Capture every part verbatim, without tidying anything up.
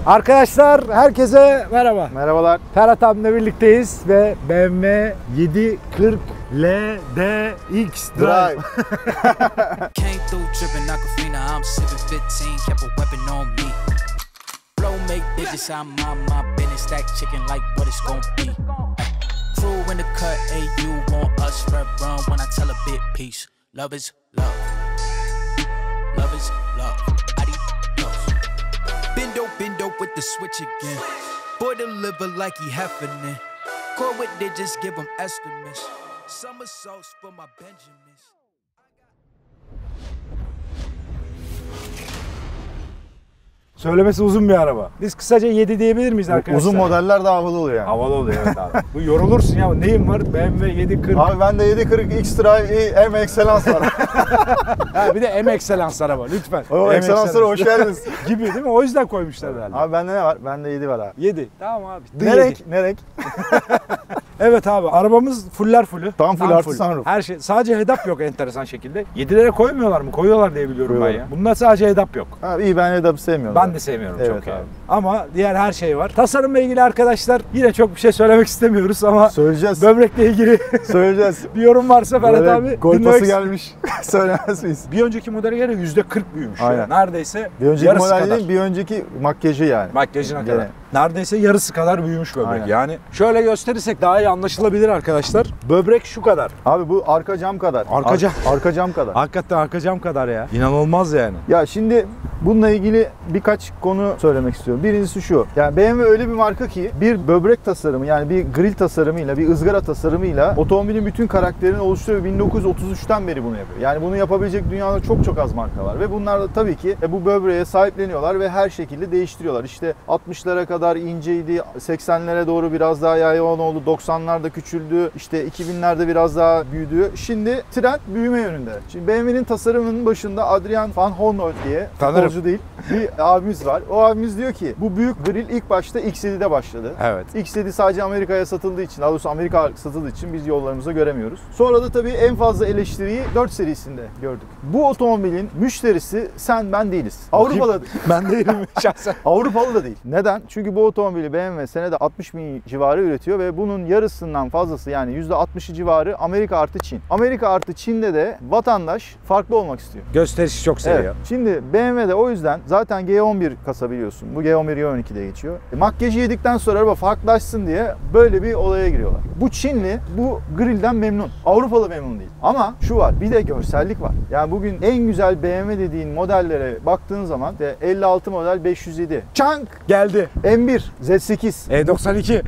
Arkadaşlar herkese merhaba. Merhabalar. Ferhat abimle birlikteyiz ve B M W yedi kırk L D X Drive. Came through dripping Aquafina, I'm sipping fifteen, kept a weapon on me. Blow make digits, I'm on my business, stack chicken like what it's gon' be. Crew in the cut, hey, you want us, red run when I tell a bit peace. Love is love. Love is love. Adios. Bendo, bendo with the switch again. Boy deliver like he heffing. Core with digits, give him estimates. Summer sauce for my Benjamins. Söylemesi uzun bir araba. Biz kısaca yedi diyebilir miyiz arkadaşlar? Uzun modeller de havalı oluyor yani. Havalı oluyor evet abi. Bu yorulursun ya. Neyim var? B M W yedi kırk. Abi bende yedi kırk X Drive M Excellence var. Ha, bir de M Excellence araba lütfen. O Excellence'lara hoş geldiniz. Gibi değil mi? O yüzden koymuşlar herhalde. Abi bende ne var? Bende yedi var abi. yedi. Tamam abi. Ne renk? Ne renk? Evet abi arabamız fuller fullü. Tam full artı sunroof. Her şey. Sadece head up yok enteresan şekilde. yedilere koymuyorlar mı? Koyuyorlar diye biliyorum ben Koyuyorlar. ya. Bunda sadece head up yok. Abi iyi, ben head up'ı sevmiyorum. Ben de sevmiyorum Evet çok yani. abi. Ama diğer her şey var. Tasarımla ilgili arkadaşlar yine çok bir şey söylemek istemiyoruz ama Söyleyeceğiz. böbrekle ilgili Söyleyeceğiz. bir yorum varsa Ferhat Böyle abi gol dinlemek pası gelmiş. Söylemez miyiz? Bir önceki modele göre yüzde kırk büyümüş. Aynen. Yani. Neredeyse Bir önceki yarısı model kadar. değil, bir önceki makyajı yani. Makyajına Gene. kadar. Neredeyse yarısı kadar büyümüş böbrek. Aynen. Yani şöyle gösterirsek daha iyi anlaşılabilir arkadaşlar. Böbrek şu kadar. Abi bu arka cam kadar. Arka Ar- cam. Arka cam kadar. Hakikaten arka cam kadar ya. İnanılmaz yani. Ya şimdi bununla ilgili birkaç konu söylemek istiyorum. Birincisi şu. Yani B M W öyle bir marka ki bir böbrek tasarımı, yani bir grill tasarımıyla, bir ızgara tasarımıyla otomobilin bütün karakterini oluşturuyor. bin dokuz yüz otuz üçten beri bunu yapıyor. Yani bunu yapabilecek dünyada çok çok az marka var. Ve bunlar da tabii ki bu böbreğe sahipleniyorlar ve her şekilde değiştiriyorlar. İşte altmışlara kadar inceydi, seksenlere doğru biraz daha yaygın oldu, doksanlarda küçüldü, işte iki binlerde biraz daha büyüdü. Şimdi trend büyüme yönünde. Şimdi B M W'nin tasarımının başında Adrian Van Honnold diye, Tanırım. futbolcu değil, bir abimiz var. O abimiz diyor ki bu büyük grill ilk başta X yedide başladı. Evet. X yedi sadece Amerika'ya satıldığı için, daha doğrusu Amerika satıldığı için biz yollarımıza göremiyoruz. Sonra da tabii en fazla eleştiriyi dört serisinde gördük. Bu otomobilin müşterisi sen ben değiliz. Avrupa'da Ben değilim şahsen. Avrupalı da değil. Neden? Çünkü bu otomobili B M W senede altmış bin civarı üretiyor ve bunun yarısından fazlası, yani yüzde altmışı civarı Amerika artı Çin. Amerika artı Çin'de de vatandaş farklı olmak istiyor. Gösterişi çok seviyor. Evet. Şimdi B M W'de o yüzden zaten G on bir kasa biliyorsun. Bu G on bir G on iki de geçiyor. E, makyajı yedikten sonra araba farklılaşsın diye böyle bir olaya giriyorlar. Bu Çinli bu grillden memnun. Avrupalı memnun değil. Ama şu var, bir de görsellik var. Yani bugün en güzel B M W dediğin modellere baktığın zaman de elli altı model beş yüz yedi. Çank Geldi. M bir, Z sekiz. E doksan iki.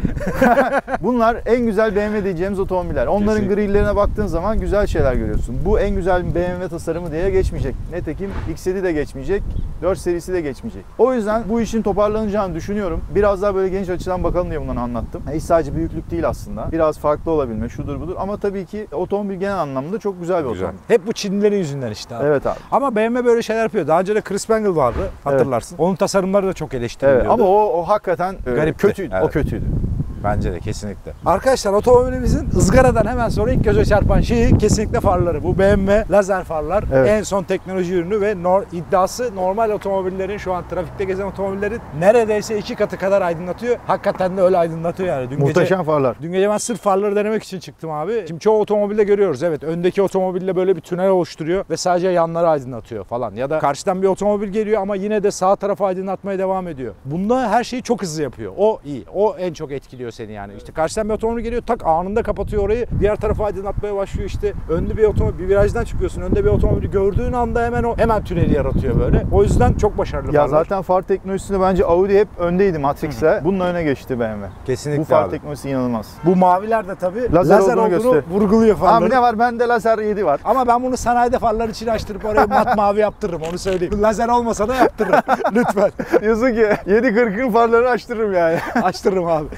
Bunlar en güzel B M W diyeceğimiz otomobiller. Onların Kesinlikle. grillerine baktığın zaman güzel şeyler görüyorsun. Bu en güzel B M W tasarımı diye geçmeyecek. Nitekim X yedi de geçmeyecek, dört serisi de geçmeyecek. O yüzden bu işin toparlanacağını düşünüyorum. Biraz daha böyle geniş açıdan bakalım diye bunları anlattım. Hiç sadece büyüklük değil aslında. Biraz farklı olabilme, şudur budur. Ama tabii ki otomobil genel anlamda çok güzel bir Güzel. otomobil. Hep bu Çinlilerin yüzünden işte abi. Evet abi. Ama B M W böyle şeyler yapıyor. Daha önce de Chris Spangle vardı hatırlarsın. Onun tasarımları da çok eleştiriliyordu. Evet, ama o, o hakikaten e, Garipti. kötüydü. Evet. O kötüydü. Bence de kesinlikle. Arkadaşlar otomobilimizin ızgaradan hemen sonra ilk göze çarpan şeyi kesinlikle farları. Bu B M W lazer farlar. Evet. En son teknoloji ürünü ve nor- iddiası normal otomobillerin, şu an trafikte gezen otomobillerin neredeyse iki katı kadar aydınlatıyor. Hakikaten de öyle aydınlatıyor yani. Dün Muhteşem gece, farlar. Dün gece ben sırf farları denemek için çıktım abi. Şimdi çoğu otomobilde görüyoruz. Evet, öndeki otomobille böyle bir tünel oluşturuyor ve sadece yanları aydınlatıyor falan. Ya da karşıdan bir otomobil geliyor ama yine de sağ tarafı aydınlatmaya devam ediyor. Bunda her şeyi çok hızlı yapıyor. O iyi. O en çok etkiliyor seni yani. İşte karşıdan bir otomobil geliyor, tak anında kapatıyor orayı. Diğer tarafı aydınlatmaya başlıyor işte. Önde bir otomobil, bir virajdan çıkıyorsun. Önde bir otomobili gördüğün anda hemen o hemen tüneli yaratıyor böyle. O yüzden çok başarılı Ya farlar. zaten far teknolojisinde bence Audi hep öndeydi Matrix'le. Bununla öne geçti B M W. Kesinlikle Bu far abi. teknolojisi inanılmaz. Bu maviler de tabii Lazer lazer, olduğunu olduğunu, gösteriyor. vurguluyor farları. Abi ne var? Bende lazer yedi var. Ama ben bunu sanayide farlar için açtırıp oraya mat mavi yaptırırım, onu söyleyeyim. Lazer olmasa da yaptırırım. Lütfen. Diyorsun ki yedi kırkın farlarını açtırırım yani. Açtırırım abi. Hiç onu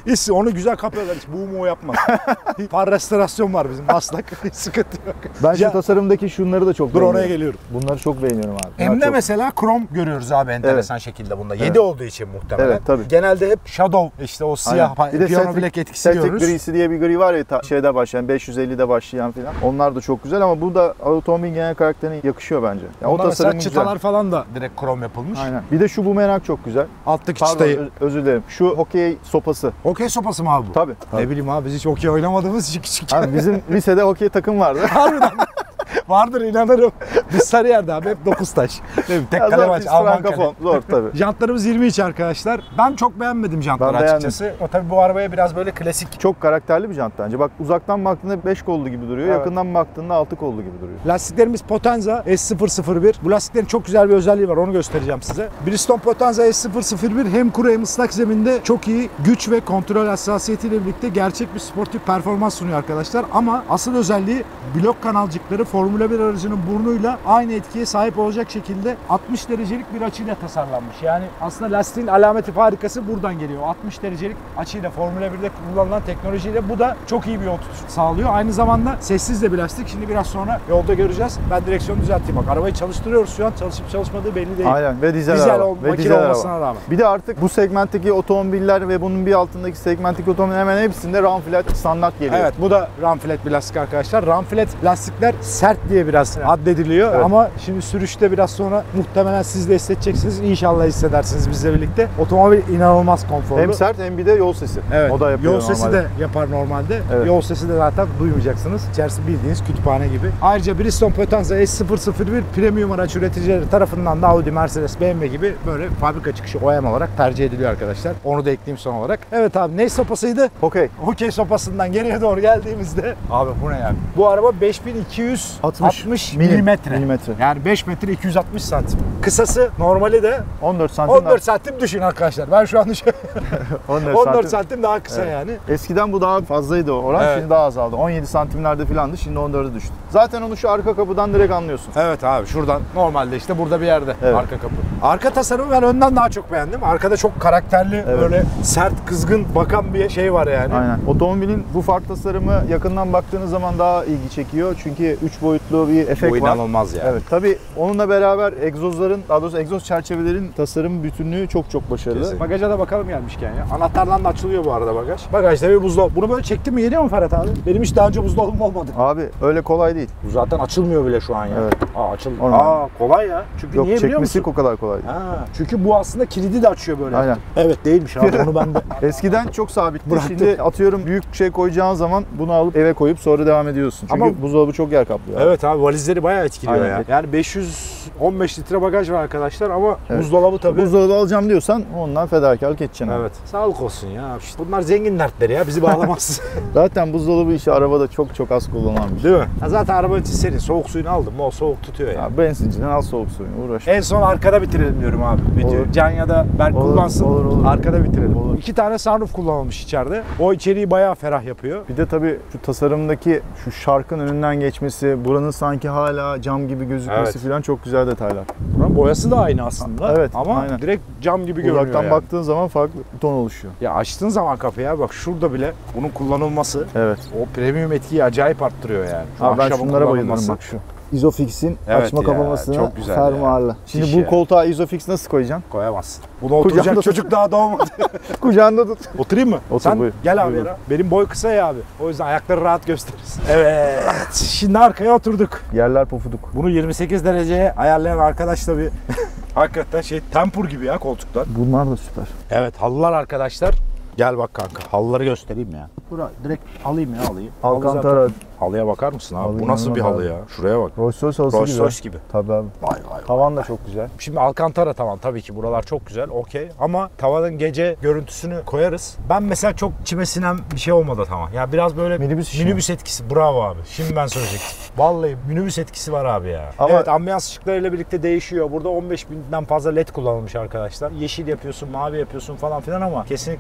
Onu güzel kapıyorlar. Hiç bu mu yapmaz. Far restorasyon var bizim Maslak. Hiç sıkıntı yok. Ben şu Ya- tasarımdaki şunları da çok Dur beğeniyorum. oraya geliyorum. Bunları çok beğeniyorum abi. Hem Bunlar de çok- mesela krom görüyoruz abi enteresan şekilde bunda. yedi Evet. olduğu için muhtemelen. Evet, tabii. Genelde hep shadow işte o siyah Aynen. Bir de piyano Celtic- bilek etkisi Celtic görürüz. grisi diye bir gri var ya ta- şeyde başlayan beş yüz ellide başlayan falan. Onlar da çok güzel ama bu da otomobil genel karakterine yakışıyor bence. Yani Onda o mesela tasarım çıtalar güzel. falan da direkt krom yapılmış. Aynen. Bir de şu bumerang çok güzel. Alttaki Pardon çıtayı. öz- özür dilerim. Şu hokey sopası. Okey sopası mı abi bu? Tabii. Ne bileyim abi biz hiç okey oynamadığımız için küçük. Abi bizim lisede hokey takım vardı. Harbiden. Vardır inanırım. Biz Sarıyer'de abi hep dokuz taş. Ne bileyim, tek Ya kale zor, maç. biz Alman kale. frankofon. Zor tabii. Jantlarımız yirmi inç arkadaşlar. Ben çok beğenmedim jantları Ben beğendim. açıkçası. O tabii bu arabaya biraz böyle klasik. Çok karakterli bir jant bence. Bak uzaktan baktığında beş kollu gibi duruyor. Evet. Yakından baktığında altı kollu gibi duruyor. Lastiklerimiz Potenza S sıfır sıfır bir. Bu lastiklerin çok güzel bir özelliği var. Onu göstereceğim size. Bridgestone Potenza S sıfır sıfır bir hem kuru hem ıslak zeminde çok iyi güç ve kontrol hassasiyetiyle birlikte gerçek bir sportif performans sunuyor arkadaşlar. Ama asıl özelliği blok kanalcıkları Formula bir aracının burnuyla aynı etkiye sahip olacak şekilde altmış derecelik bir açıyla tasarlanmış. Yani aslında lastiğin alameti farikası buradan geliyor. altmış derecelik açıyla Formula birde kullanılan teknolojiyle bu da çok iyi bir yol tutuş sağlıyor. Aynı zamanda sessiz de bir lastik. Şimdi biraz sonra yolda göreceğiz. Ben direksiyonu düzelteyim bak. Arabayı çalıştırıyoruz şu an. Çalışıp çalışmadığı belli değil. Aynen ve dizel, Dizel araba. ol- Ve makine dizel olmasına araba. rağmen. Bir de artık bu segmentteki otomobiller ve bunun bir altındaki segmentteki otomobiller hemen hepsinde round flat standart geliyor. Evet bu da ram flat bir lastik arkadaşlar. Ram flat lastikler sert diye biraz addediliyor Evet. ama şimdi sürüşte biraz sonra muhtemelen siz de hissedeceksiniz. İnşallah hissedersiniz bizle birlikte. Otomobil inanılmaz konforlu. Hem sert hem bir de yol sesi. Evet. O da yapıyor Yol sesi normalde. de yapar normalde. Evet. Yol sesi de zaten duymayacaksınız. İçerisi bildiğiniz kütüphane gibi. Ayrıca Bridgestone Potenza S sıfır sıfır bir premium araç üreticileri tarafından da Audi, Mercedes, B M W gibi böyle fabrika çıkışı O E M olarak tercih ediliyor arkadaşlar. Onu da ekleyeyim son olarak. Evet abi ne sopasıydı? Okey. Hokey sopasından geriye doğru geldiğimizde abi bu ne yani? Bu araba beş bin iki yüz altmış milimetre. milimetre. Yani beş metre iki yüz altmış santim. Kısası normali de on dört santim. on dört santim düşün arkadaşlar. Ben şu an düşün. on dört on dört santim. santim daha kısa Evet. yani. Eskiden bu daha fazlaydı o oran. Evet. Şimdi daha azaldı. on yedi santimlerde filandı. Şimdi on dörde düştü. Zaten onu şu arka kapıdan direkt anlıyorsun. Evet abi şuradan normalde işte burada bir yerde Evet. arka kapı. Arka tasarımı ben önden daha çok beğendim. Arkada çok karakterli Evet. böyle sert kızgın bakan bir şey var yani. Aynen. Otomobilin bu far tasarımı yakından baktığınız zaman daha ilgi çekiyor. Çünkü üç boyutlu bir efekt Bu var. inanılmaz yani. Evet. Tabii onunla beraber egzozların, daha doğrusu egzoz çerçevelerin tasarım bütünlüğü çok çok başarılı. Kesin. Bagaja da bakalım gelmişken ya. Anahtardan da açılıyor bu arada bagaj. Bagajda bir buzdolabı. Bunu böyle çektin mi geliyor mu Ferhat abi? Benim hiç daha önce buzdolabım olmadı. Abi öyle kolay değil. Bu zaten açılmıyor bile şu an ya. Evet. Aa açıldı. Normal. Aa kolay ya. Çünkü Yok niye biliyor çekmesi musun? o kadar kolay değil. Ha, çünkü bu aslında kilidi de açıyor böyle. Aynen. Evet değilmiş abi onu ben de. Eskiden çok sabitti. Bıraktım. Şimdi atıyorum büyük şey koyacağın zaman bunu alıp eve koyup sonra devam ediyorsun. Çünkü Ama- buzdolabı çok yer kaplıyor. Evet abi valizleri bayağı etkiliyor Aynen. ya. Yani beş yüz on beş litre bagaj var arkadaşlar ama Evet. buzdolabı tabii. Buzdolabı alacağım diyorsan ondan fedakarlık edeceksin. Evet. Sağlık olsun ya. İşte bunlar zengin dertleri ya. Bizi bağlamaz. Zaten buzdolabı işi arabada çok çok az kullanılan bir şey. Değil mi? Ya zaten araba için serin. Soğuk suyunu aldım mı o soğuk tutuyor ya. Ya benzinciden al soğuk suyunu uğraş. En son arkada bitirelim diyorum abi. Video. Olur. Can ya da Berk Olur, kullansın. olur, olur. Arkada bitirelim. Olur. İki tane sunroof kullanılmış içeride. O içeriği bayağı ferah yapıyor. Bir de tabii şu tasarımdaki şu şarkın önünden geçmesi, buranın sanki hala cam gibi gözükmesi Evet. falan çok güzel detaylar. Buranın boyası da aynı aslında. Evet, Ama aynen. direkt cam gibi görünüyor Uzaktan yani. baktığın zaman farklı bir ton oluşuyor. Ya açtığın zaman kapıya bak şurada bile bunun kullanılması Evet. o premium etkiyi acayip arttırıyor yani. Şu Abi ben ahşabın şunlara bayılırım kullanılması. bak şu. Isofix'in Evet açma ya, kapamasını çok güzel fermuarlı. Şimdi Şiş bu ya. koltuğa Isofix nasıl koyacaksın? Koyamazsın. Buna oturacak Kucağında tut. çocuk daha doğmadı. Kucağında tut. Oturayım mı? Otur, Sen buyur. gel abi Buyur. ya. Benim boy kısa ya abi. O yüzden ayakları rahat gösterirsin. Evet. Şimdi arkaya oturduk. Yerler pofuduk. Bunu yirmi sekiz dereceye ayarlayan arkadaşla bir hakikaten şey tempur gibi ya koltuklar. Bunlar da süper. Evet halılar arkadaşlar. Gel bak kanka halıları göstereyim ya. Bura direkt alayım ya alayım. Halı Alcantara. zaten- Halıya bakar mısın abi? Halı Bu nasıl bir inanılmaz halı abi. ya? Şuraya bak. Rolls Royce halısı Rolls gibi. Royce gibi. Tabii abi. Vay vay vay. Tavan da çok güzel. Şimdi Alcantara tavan tabii ki buralar çok güzel okey ama tavanın gece görüntüsünü koyarız. Ben mesela çok içime sinen bir şey olmadı tavan. Ya biraz böyle Minibüs işi minibüs etkisi bravo abi. Şimdi ben söyleyecektim. Vallahi minibüs etkisi var abi ya. Ama- Evet ambiyans ışıklarıyla birlikte değişiyor. Burada on beş binden fazla led kullanılmış arkadaşlar. Yeşil yapıyorsun, mavi yapıyorsun falan filan ama kesinlikle şey Abi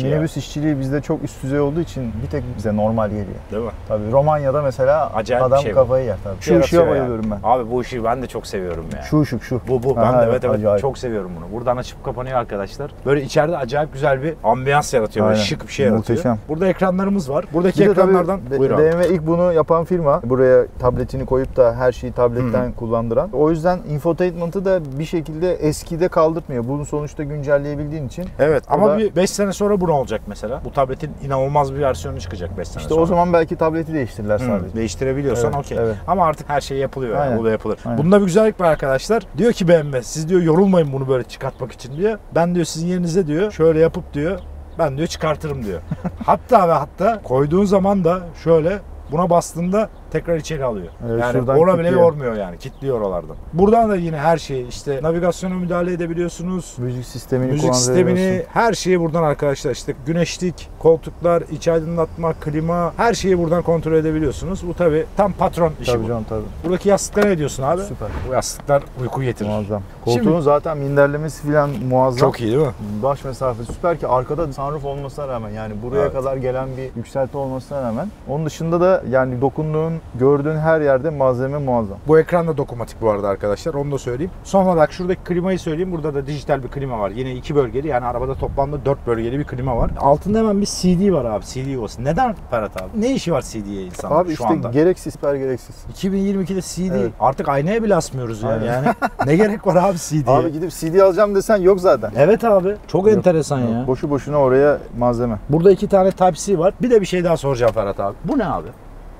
işi minibüs işçiliği bizde çok üst düzey olduğu için bir tek bize normal geliyor. Değil mi? Tabii Romanya'da mesela Acayip adam bir şey bu. kafayı yer tabii. Şu Yaratıyor ışığa yani. bayılıyorum ben. Abi bu işi ben de çok seviyorum ya. Şu ışık şu. Bu bu. Ben Aha, de evet evet acayip. çok seviyorum bunu. Buradan açıp kapanıyor arkadaşlar. Böyle içeride acayip güzel bir ambiyans yaratıyor. Böyle Aynen. şık bir şey yaratıyor. Muhteşem. Burada ekranlarımız var. Buradaki Bir de tabii ekranlardan B- buyur abi. B M W ilk bunu yapan firma. Buraya tabletini koyup da her şeyi tabletten kullandıran. O yüzden infotainment'ı da bir şekilde eskide kaldırtmıyor. Bunu sonuçta güncelleyebildiğin için. Evet ama Burada- bir beş sene sonra bu ne olacak mesela? Bu tabletin inanılmaz bir versiyonu çıkacak beş sene İşte sonra. o zaman belki tableti değiştirirler Hı, sadece. değiştirebiliyorsan Evet, okey. evet. Ama artık her şey yapılıyor yani. Aynen. Bu da yapılır. Aynen. Bunda bir güzellik var arkadaşlar. Diyor ki B M W siz diyor yorulmayın bunu böyle çıkartmak için diyor. Ben diyor sizin yerinize diyor şöyle yapıp diyor ben diyor çıkartırım diyor. Hatta ve hatta koyduğun zaman da şöyle buna bastığında tekrar içeri alıyor. Evet, yani şuradan ona bile kilitliyor. yormuyor yani. Kilitliyor oralardan. Buradan da yine her şeyi işte navigasyona müdahale edebiliyorsunuz. Müzik sistemini Müzik sistemini, kullandırabiliyorsun. her şeyi buradan arkadaşlar işte güneşlik, koltuklar, iç aydınlatma, klima her şeyi buradan kontrol edebiliyorsunuz. Bu tabi tam patron işi Tabii bu. canım tabii. Buradaki yastıklara ne diyorsun abi? Süper. Bu yastıklar uyku getirir. Muazzam. Şimdi- Koltuğun zaten minderlemesi falan muazzam. Çok iyi değil mi? Baş mesafesi süper ki arkada sunroof olmasına rağmen yani buraya Evet. kadar gelen bir yükselti olmasına rağmen onun dışında da yani dokunduğun, gördüğün her yerde malzeme muazzam. Bu ekran da dokunmatik bu arada arkadaşlar. Onu da söyleyeyim. Son olarak şuradaki klimayı söyleyeyim. Burada da dijital bir klima var. Yine iki bölgeli. Yani arabada toplamda dört bölgeli bir klima var. Altında hemen bir C D var abi. C D olsun. Neden Ferhat abi? Ne işi var C D'ye insanlar Abi şu işte anda? gereksiz, süper gereksiz. iki bin yirmi ikide C D. Evet. Artık aynaya bile asmıyoruz ya. Aynen. Yani ne gerek var abi C D'ye? Abi gidip C D alacağım desen yok zaten. Evet abi. Çok Yok, enteresan yok. ya. Boşu boşuna oraya malzeme. Burada iki tane Type-C var. Bir de bir şey daha soracağım Ferhat abi. Bu ne abi?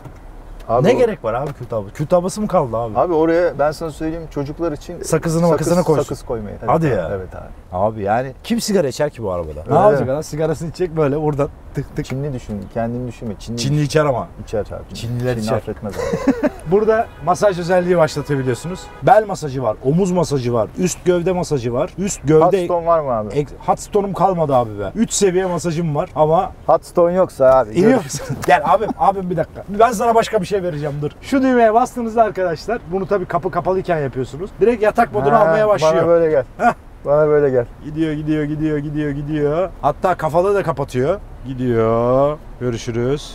Abi ne o- gerek var abi kül tablası? Kül tablası mı kaldı abi? Abi oraya ben sana söyleyeyim çocuklar için Sakızını makızını koysun. Sakız koymayı. Evet, Hadi abi, ya. Evet abi. Abi yani kim sigara içer ki bu arabada? Öyle ne yapacak mi? adam? Sigarasını içecek böyle buradan tık tık. Çinli düşün, kendini düşünme. Çinli, Çinli içer ama. içer abi. Çinliler Çinli içer. affetmez abi. Burada masaj özelliği başlatabiliyorsunuz. Bel masajı var, omuz masajı var, üst gövde masajı var. Üst gövde Hotstone var mı abi? Ek- hot stone'um kalmadı abi be. üç seviye masajım var ama Hotstone yoksa abi. İniyor musun? Gel abim, abim bir dakika. Ben sana başka bir şey vereceğim dur. Şu düğmeye bastığınızda arkadaşlar, bunu tabii kapı kapalıyken yapıyorsunuz. Direkt yatak modunu Ha, almaya başlıyor. Bana böyle gel. Heh. Bana böyle gel. Gidiyor, gidiyor, gidiyor, gidiyor, gidiyor. Hatta kafalı da kapatıyor. Gidiyor. Görüşürüz.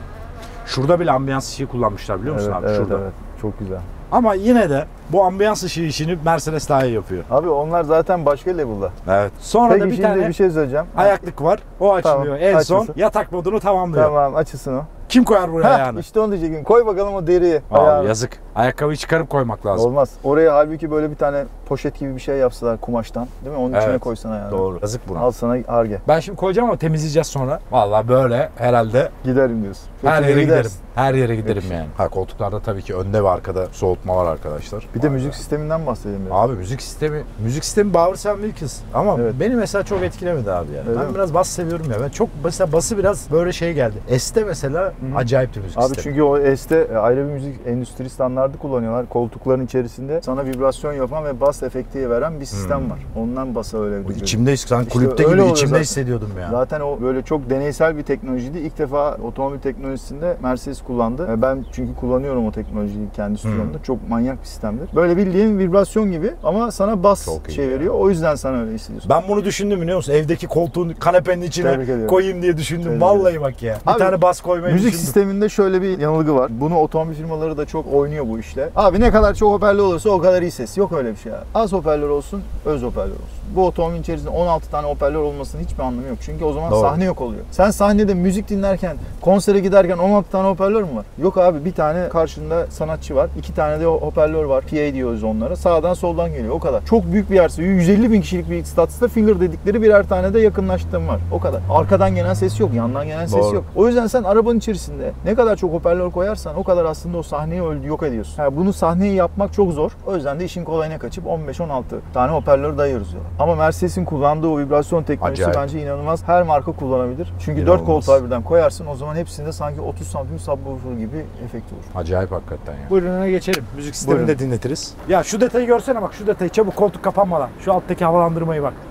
Şurada bile ambiyans ışığı kullanmışlar biliyor musun Evet, abi? evet, Şurada. evet. Çok güzel. Ama yine de bu ambiyans ışığı işini Mercedes daha iyi yapıyor. Abi onlar zaten başka level'da. Evet. Sonra Peki da bir şimdi tane bir şey söyleyeceğim. ayaklık var. O açılıyor. Tamam, En son açılsın. yatak modunu tamamlıyor. Tamam açısın o. Kim koyar buraya Heh, ayağını? işte onu diyecektim. Koy bakalım o deriyi. Abi ayağını. yazık. Ayakkabıyı çıkarıp koymak lazım. Olmaz. Oraya halbuki böyle bir tane poşet gibi bir şey yapsalar kumaştan. Değil mi? Onun içine Evet, koysan ayağını. Doğru. Yazık buna. Al sana arge. Ben şimdi koyacağım ama temizleyeceğiz sonra. Vallahi böyle herhalde Giderim diyorsun. her Fethiye'ye yere gidersin. giderim. Her yere giderim Yakışır. yani. Ha koltuklarda tabii ki önde ve arkada soğutma var arkadaşlar. Bir de Vay müzik be. sisteminden bahsedelim biraz. Abi müzik sistemi, müzik sistemi Bowers and Wilkins ama Evet. beni mesela çok etkilemedi abi yani. Öyle ben mi? biraz bas seviyorum ya. Ben çok mesela bası biraz böyle şey geldi. S'te mesela Hı. acayipti müzik Abi sistemi. çünkü o S'te ayrı bir müzik endüstri standardı kullanıyorlar. Koltukların içerisinde sana vibrasyon yapan ve bas efekti veren bir sistem Hmm. var. Ondan basa öyle bir İçimde sanki İşte kulüpte öyle gibi oluyor içimde zaten. hissediyordum ya. Zaten o böyle çok deneysel bir teknolojiydi. İlk defa otomobil teknolojisinde Mercedes kullandı. Ben çünkü kullanıyorum o teknolojiyi kendi stüdyomda. Çok manyak bir sistemdir. Böyle bildiğin vibrasyon gibi ama sana bas Çok iyi şey ya. veriyor. O yüzden sana öyle hissediyorsun. Ben bunu düşündüm biliyor musun? Evdeki koltuğun kanepenin içine Tebrik ediyorum. koyayım diye düşündüm. Tebrik Vallahi ederim. bak ya. Bir Abi, tane bas koymayı Müzik düşündüm. sisteminde şöyle bir yanılgı var. Bunu otomobil firmaları da çok oynuyor bu işle. Abi ne kadar çok hoparlör olursa o kadar iyi ses. Yok öyle bir şey abi. Az hoparlör olsun, öz hoparlör olsun. Bu otomobilin içerisinde on altı tane hoparlör olmasının hiçbir anlamı yok. Çünkü o zaman Doğru. sahne yok oluyor. Sen sahnede müzik dinlerken, konsere giderken on altı tane hoparlör mü var? Yok abi, bir tane karşında sanatçı var. iki tane de hoparlör var. P A diyoruz onlara. Sağdan soldan geliyor. O kadar. Çok büyük bir yerse yüz elli bin kişilik bir statüste filler dedikleri birer tane de yakınlaştığım var. O kadar. Arkadan gelen ses yok. Yandan gelen ses Doğru. yok. O yüzden sen arabanın içerisinde ne kadar çok hoparlör koyarsan o kadar aslında o sahneyi öldü, yok ediyorsun. Yani bunu sahneyi yapmak çok zor. O yüzden de işin kolayına kaçıp on beş on altı tane hoparlör dayıyoruz diyorlar. Ama Mercedes'in kullandığı o vibrasyon teknolojisi Acayip. bence inanılmaz. Her marka kullanabilir. Çünkü İnanılmaz. dört koltuğa birden koyarsın. O zaman hepsinde sanki otuz santim subwoofer gibi efekt olur. Acayip hakikaten ya. Buyurun öne geçelim. Müzik sistemini Buyurun. de dinletiriz. Ya şu detayı görsene bak, şu detayı çabuk, koltuk kapanmadan. Şu alttaki havalandırmayı bak.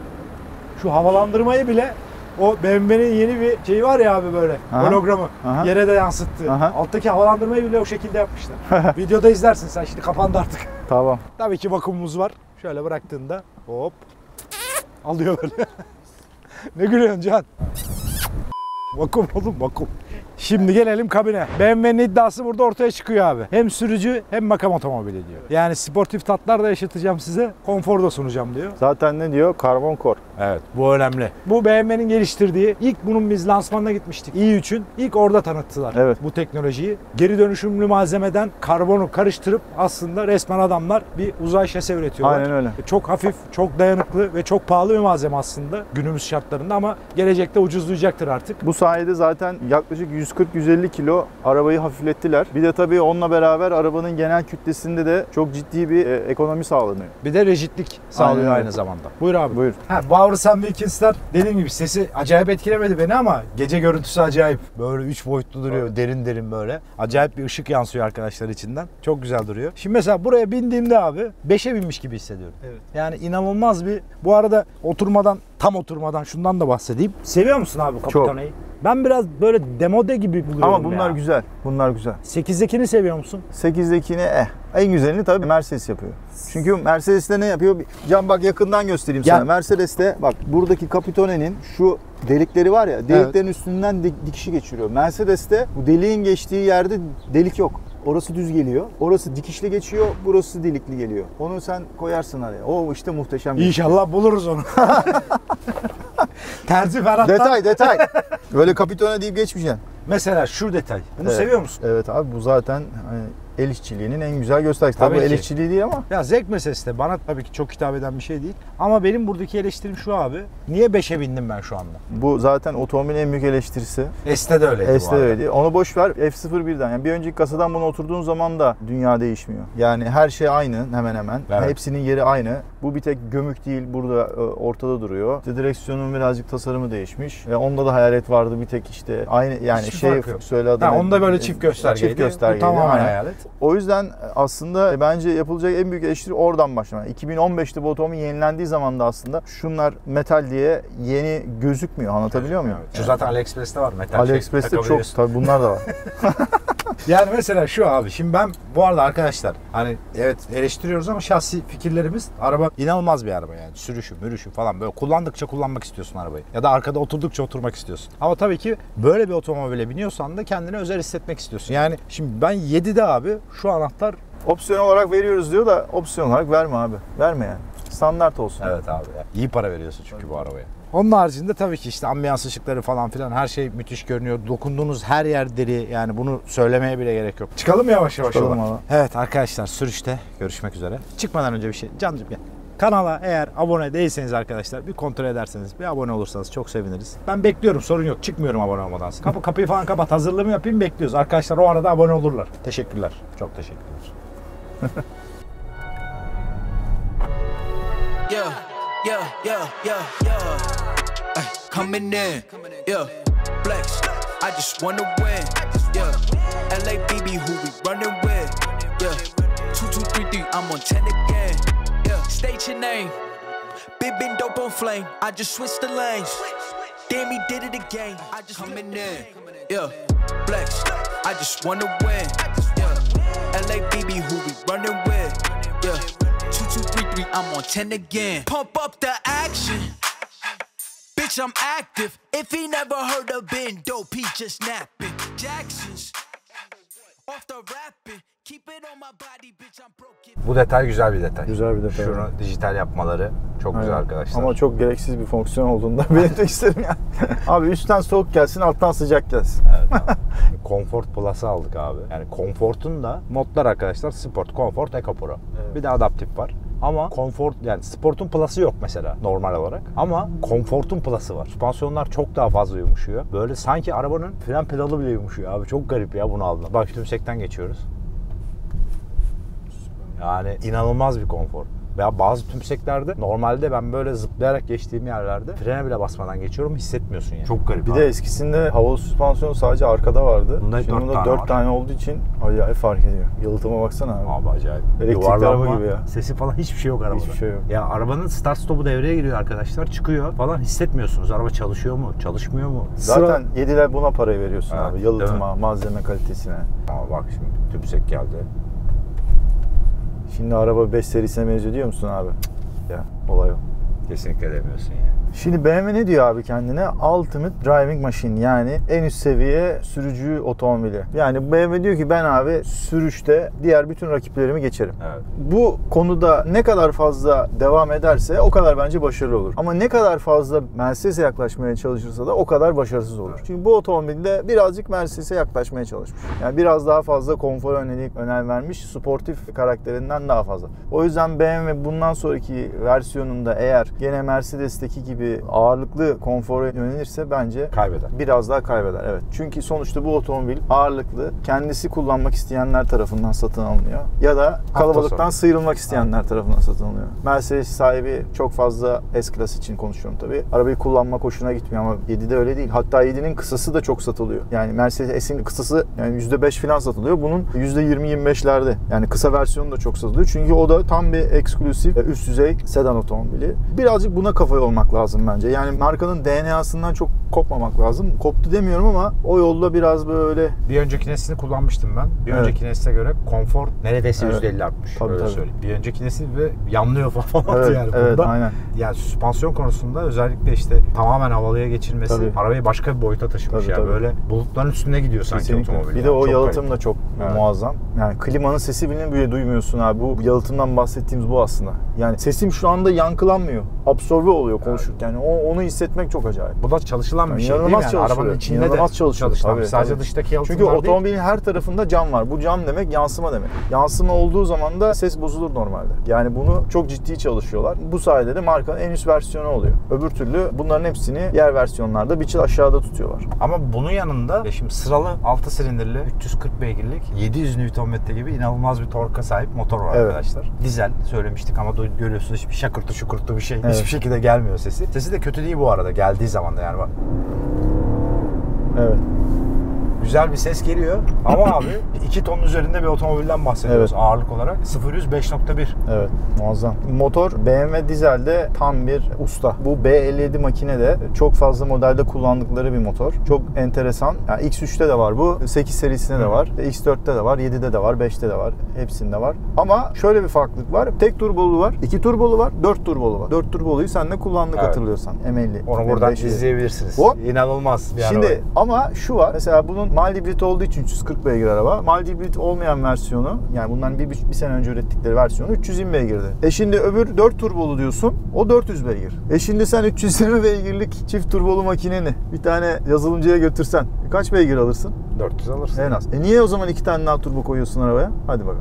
Şu havalandırmayı bile o B M W'nin yeni bir şeyi var ya abi, böyle Aha. hologramı. Aha. Yere de yansıttı. Aha. Alttaki havalandırmayı bile o şekilde yapmışlar. Videoda izlersin sen, şimdi kapandı artık. Tamam. Tabii ki vakumumuz var. Şöyle bıraktığında hop alıyor böyle. Ne gülüyorsun Can? Vakum oğlum vakum. Şimdi gelelim kabine. B M W'nin iddiası burada ortaya çıkıyor abi. Hem sürücü hem makam otomobili diyor. Yani sportif tatlar da yaşatacağım size, konfor da sunacağım diyor. Zaten ne diyor? Karbon kor. Evet, bu önemli. Bu B M W'nin geliştirdiği, ilk bunun biz lansmanına gitmiştik. i üçün ilk orada tanıttılar Evet. bu teknolojiyi. Geri dönüşümlü malzemeden karbonu karıştırıp aslında resmen adamlar bir uzay şase üretiyorlar. Aynen öyle. Çok hafif, çok dayanıklı ve çok pahalı bir malzeme aslında günümüz şartlarında ama gelecekte ucuzlayacaktır artık. Bu sayede zaten yaklaşık yüz kırk yüz elli kilo arabayı hafiflettiler. Bir de tabii onunla beraber arabanın genel kütlesinde de çok ciddi bir e, ekonomi sağlanıyor. Bir de rigidlik sağlıyor Aynen öyle. aynı zamanda. Buyur abi. Buyur. Ha, Bowers and Wilkins'ler dediğim gibi sesi acayip etkilemedi beni ama gece görüntüsü acayip. Böyle üç boyutlu duruyor, Evet. derin derin böyle. Acayip bir ışık yansıyor arkadaşlar içinden. Çok güzel duruyor. Şimdi mesela buraya bindiğimde abi beşe binmiş gibi hissediyorum. Evet. Yani inanılmaz bir... Bu arada oturmadan, tam oturmadan şundan da bahsedeyim. Seviyor musun abi Capitane'yi? Ben biraz böyle demode gibi buluyorum Ama bunlar ya. güzel. Bunlar güzel. sekizdekini seviyor musun? sekizdekini eh. En güzelini tabii Mercedes yapıyor. Çünkü Mercedes'te ne yapıyor? Can bak yakından göstereyim Gel. sana. Mercedes'te bak buradaki Capitone'nin şu delikleri var ya, deliklerin üstünden dik- dikişi geçiriyor. Mercedes'te bu deliğin geçtiği yerde delik yok. Orası düz geliyor. Orası dikişli geçiyor. Burası delikli geliyor. Onu sen koyarsın araya. O işte muhteşem bir şey. İnşallah buluruz onu. Terzi Ferhat'tan. Detay detay. Böyle Capitone deyip geçmeyeceksin. Mesela şu detay. Bunu Evet. seviyor musun? Evet abi bu zaten hani el işçiliğinin en güzel göstergesi. Tabii Tabii, el ki. işçiliği değil ama. Ya zevk meselesi de bana tabii ki çok hitap eden bir şey değil. Ama benim buradaki eleştirim şu abi. Niye beşe bindim ben şu anda? Bu zaten otomobilin en büyük eleştirisi. S'te de öyleydi bu S'te arada. öyle. Onu boş ver. F sıfır birden. Yani bir önceki kasadan buna oturduğun zaman da dünya değişmiyor. Yani her şey aynı hemen hemen. Evet. Hepsinin yeri aynı. Bu bir tek gömük değil. Burada e, ortada duruyor. İşte direksiyonun birazcık tasarımı değişmiş. E, onda da hayalet vardı. Bir tek işte aynı yani Hiçbir şey fark yok. söyle adını. Ha, onda böyle çift göstergeydi. Çift göstergeydi. Bu tamamen aynen. hayalet. O yüzden aslında bence yapılacak en büyük eleştiri oradan başlamak. iki bin on beşte bu otomobil yenilendiği zaman da aslında şunlar metal diye yeni gözükmüyor. Anlatabiliyor muyum? Şu zaten AliExpress'te var metal şey. AliExpress'te çok takabiliyorsun. tabii bunlar da var. Yani mesela şu abi, şimdi ben bu arada arkadaşlar hani evet eleştiriyoruz ama şahsi fikirlerimiz, araba inanılmaz bir araba yani. Sürüşü, mürüşü falan böyle kullandıkça kullanmak istiyorsun arabayı. Ya da arkada oturdukça oturmak istiyorsun. Ama tabii ki böyle bir otomobile biniyorsan da kendini özel hissetmek istiyorsun. Yani şimdi ben yedide abi şu anahtar... Opsiyon olarak veriyoruz diyor da opsiyon olarak verme abi. Verme yani. Standart olsun. Evet abi ya. İyi para veriyorsun çünkü bu arabaya. Onun haricinde tabii ki işte ambiyans ışıkları falan filan her şey müthiş görünüyor. Dokunduğunuz her yer deri, yani bunu söylemeye bile gerek yok. Çıkalım yavaş yavaş Çıkalım yola. valla. Evet arkadaşlar, sürüşte görüşmek üzere. Çıkmadan önce bir şey. Cancım gel. Kanala eğer abone değilseniz arkadaşlar bir kontrol ederseniz, bir abone olursanız çok seviniriz. Ben bekliyorum, sorun yok. Çıkmıyorum abone olmadan. Kapı, kapıyı falan kapat, hazırlığımı yapayım, bekliyoruz. Arkadaşlar o arada abone olurlar. Teşekkürler. Çok teşekkürler. Yeah, yeah, yeah, yeah, yeah. Ay, coming in, yeah. Flex, I just wanna win, yeah. L A B B, who we running with, yeah. Two, two, three, three, I'm on ten again, yeah. State your name, big been dope on flame. I just switched the lanes. Damn, he did it again. I just coming in, yeah. Flex, I just wanna win, yeah. L A B B, who we running with, yeah. Two, two, three, three, I'm on ten again. Pump up the action. Bitch, I'm active. If he never heard of Ben Dope, he just napping. Jackson's off the rapping. Keep it on my body, bitch, I'm broken. Bu detay güzel bir detay. Güzel bir detay. Şunu dijital yapmaları çok güzel Aynen. arkadaşlar. Ama çok gereksiz bir fonksiyon olduğunda belirtmek isterim yani. Abi üstten soğuk gelsin, alttan sıcak gelsin. Evet abi. Comfort Plus'ı aldık abi. Yani Comfort'un da modlar arkadaşlar Sport, Comfort, Eco Pro. Evet. Bir de Adaptif var. Ama Comfort, yani Sport'un Plus'ı yok mesela normal olarak. Ama Comfort'un Plus'ı var. Süspansiyonlar çok daha fazla yumuşuyor. Böyle sanki arabanın fren pedalı bile yumuşuyor abi. Çok garip ya bunu aldım. Bak tümsekten geçiyoruz. Yani inanılmaz bir konfor. Veya bazı tümseklerde normalde ben böyle zıplayarak geçtiğim yerlerde frene bile basmadan geçiyorum, hissetmiyorsun yani. Çok garip Bir abi. de eskisinde havalı süspansiyon sadece arkada vardı. Bunda Şimdi dört bunda tane dört var. tane olduğu için acayip fark ediyor. Yalıtıma baksana abi. Abi acayip. Elektrikli Yuvarlanma, araba gibi ya. sesi falan hiçbir şey yok arabada. Hiçbir şey yok. Ya arabanın start stopu devreye giriyor arkadaşlar. Çıkıyor falan, hissetmiyorsunuz. Araba çalışıyor mu? Çalışmıyor mu? Zaten yediler buna parayı veriyorsun Evet, abi. değil Yalıtıma, malzeme kalitesine. Ama bak şimdi tümsek geldi. Şimdi araba beş serisine benziyor diyor musun abi? Ya olay o. Kesinlikle demiyorsun yani. Şimdi B M W ne diyor abi kendine? Ultimate Driving Machine, yani en üst seviye sürücü otomobili. Yani B M W diyor ki ben abi sürüşte diğer bütün rakiplerimi geçerim. Evet. Bu konuda ne kadar fazla devam ederse o kadar bence başarılı olur. Ama ne kadar fazla Mercedes'e yaklaşmaya çalışırsa da o kadar başarısız olur. Çünkü bu otomobilde birazcık Mercedes'e yaklaşmaya çalışmış. Yani biraz daha fazla konfora yönelik önem vermiş, sportif karakterinden daha fazla. O yüzden B M W bundan sonraki versiyonunda eğer gene Mercedes'teki gibi ağırlıklı konfora yönelirse bence Kaybeder. biraz daha kaybeder. Evet. Çünkü sonuçta bu otomobil ağırlıklı, kendisi kullanmak isteyenler tarafından satın alınıyor. Ya da kalabalıktan sonu. sıyrılmak isteyenler tarafından satın alınıyor. Mercedes sahibi çok fazla S-Class için konuşuyorum tabii. Arabayı kullanmak hoşuna gitmiyor ama yedide öyle değil. Hatta yedinin kısası da çok satılıyor. Yani Mercedes S'in kısası yani yüzde beş falan satılıyor. Bunun yüzde yirmi yirmi beşlerde. Yani kısa versiyonu da çok satılıyor. Çünkü o da tam bir eksklusif, üst düzey sedan otomobili. Birazcık buna kafa yormak lazım bence. Yani markanın D N A'sından çok kopmamak lazım. Koptu demiyorum ama o yolda biraz böyle... Bir önceki neslini kullanmıştım ben. Bir Evet. önceki nesle göre konfor neredeyse Evet. yüzde elli artmış. Tabii, öyle tabii. söyleyeyim. Bir önceki nesil ve yanlıyor falan Evet, yani evet, bunda. aynen. Yani süspansiyon konusunda özellikle işte tamamen havalıya geçirmesi Tabii. arabayı başka bir boyuta taşımış. Tabii, yani tabii. böyle bulutların üstünde gidiyor sanki Kesinlikle. otomobil. Bir de yani. o Çok yalıtım garip. da çok Evet. muazzam. Yani klimanın sesi bile bile duymuyorsun abi. Bu yalıtımdan bahsettiğimiz bu aslında. Yani sesim şu anda yankılanmıyor. Absorbe oluyor konuşurken. Yani o, onu hissetmek çok acayip. Bu da çalışılan bir Yani şey değil mi? inanılmaz Yani çalışıyor. arabanın içinde İnanılmaz de çalışıyor. çalışılan. Tabii, Sadece tabii. dıştaki yalıtımlar Çünkü değil. otomobilin her tarafında cam var. Bu cam demek yansıma demek. Yansıma olduğu zaman da ses bozulur normalde. Yani bunu çok ciddi çalışıyorlar. Bu sayede de markanın en üst versiyonu oluyor. Öbür türlü bunların hepsini diğer versiyonlarda bir çıt aşağıda tutuyorlar. Ama bunun yanında e şimdi sıralı altı silindirli üç yüz kırk beygirlik yedi yüz Newton metre gibi inanılmaz bir torka sahip motor var Evet. arkadaşlar. Dizel söylemiştik ama görüyorsunuz hiçbir şakırtı şukurtu bir şey. Evet. Hiçbir şekilde gelmiyor sesi. Sesi de kötü değil bu arada geldiği zaman da yani bak. Evet. Güzel bir ses geliyor ama abi iki ton üzerinde bir otomobilden bahsediyoruz Evet. ağırlık olarak. sıfır yüz beş nokta bir. Evet, muazzam. Motor B M W dizelde tam bir usta. Bu B elli yedi makine de çok fazla modelde kullandıkları bir motor. Çok enteresan. Yani X üçte de var bu. sekiz serisinde de var. X dörtte de var. yedide de var. beşte de var. Hepsinde var. Ama şöyle bir farklılık var. Tek turbolu var. iki turbolu var. dört turbolu var. dört turboluyu sen de kullandık Evet. hatırlıyorsan. M elli. Onu buradan M beş. izleyebilirsiniz. Hop. İnanılmaz. Yani Şimdi ama şu var. Mesela bunun mild hibrit olduğu için üç yüz kırk beygir araba. Mild hibrit olmayan versiyonu, yani bundan bir, bir sene önce ürettikleri versiyonu üç yüz yirmi beygirdi. E şimdi öbür dört turbolu diyorsun. O dört yüz beygir. E şimdi sen üç yüz yirmi beygirlik çift turbolu makineni bir tane yazılımcıya götürsen kaç beygir alırsın? dört yüz alırsın. En az. E niye o zaman iki tane daha turbo koyuyorsun arabaya? Hadi bakalım.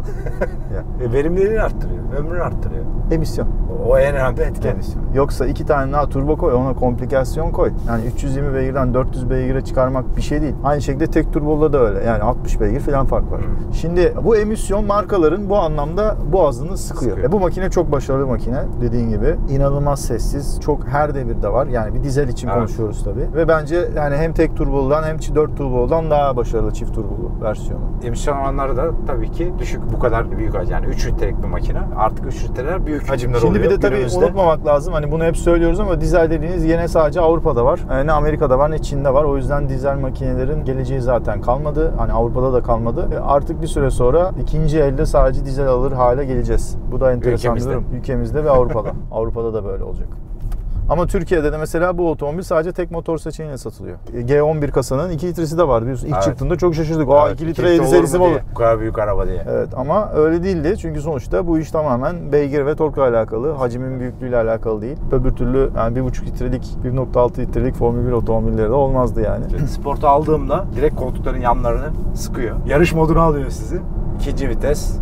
Ya. E, verimliliğini arttırıyor. Ömrünü arttırıyor. Emisyon. O en önemli etken. Emisyon. Yoksa iki tane daha turbo koy, ona komplikasyon koy. Yani üç yüz yirmi beygirden dört yüz beygire çıkarmak bir şey değil. Aynı şekilde tek turboda da öyle. Yani altmış beygir falan fark var. Hı. Şimdi bu emisyon markaların bu anlamda boğazını sıkıyor. Sıkıyor. E bu makine çok başarılı bir makine. Dediğin gibi inanılmaz sessiz. Çok her devirde var. Yani bir dizel için Evet. konuşuyoruz tabii. Ve bence yani hem tek turboludan hem dört turboludan daha başarılı çift turbolu versiyonu. Emisyon oranları da tabii ki düşük. Bu kadar büyük. Yani üç litrelik bir makine. Artık üç litreler büyük hacimler Şimdi oluyor. bir de tabii günümüzde. unutmamak lazım. Hani bunu hep söylüyoruz ama dizel dediğiniz yine sadece Avrupa'da var. Yani ne Amerika'da var ne Çin'de var. O yüzden dizel makinelerin geleceği zaten kalmadı. Hani Avrupa'da da kalmadı. E artık bir süre sonra ikinci elde sadece dizel alır hale geleceğiz. Bu da enteresan bir Ülkemizde. durum. Ülkemizde ve Avrupa'da. Avrupa'da da böyle olacak. Ama Türkiye'de de mesela bu otomobil sadece tek motor seçeneğiyle satılıyor. G on bir kasanın iki litresi de var biliyorsun. İlk Evet. çıktığında çok şaşırdık. Aa Evet, iki iki litre yedi serisi mi diye. olur? Bu kadar büyük araba diye. Evet ama öyle değildi. Çünkü sonuçta bu iş tamamen beygir ve torkla alakalı. Hacimin büyüklüğüyle alakalı değil. Öbür türlü yani bir buçuk litrelik, bir nokta altı litrelik Formula bir otomobilleri de olmazdı yani. Sportu aldığımda direkt koltukların yanlarını sıkıyor. Yarış moduna alıyor sizi. İkinci vites.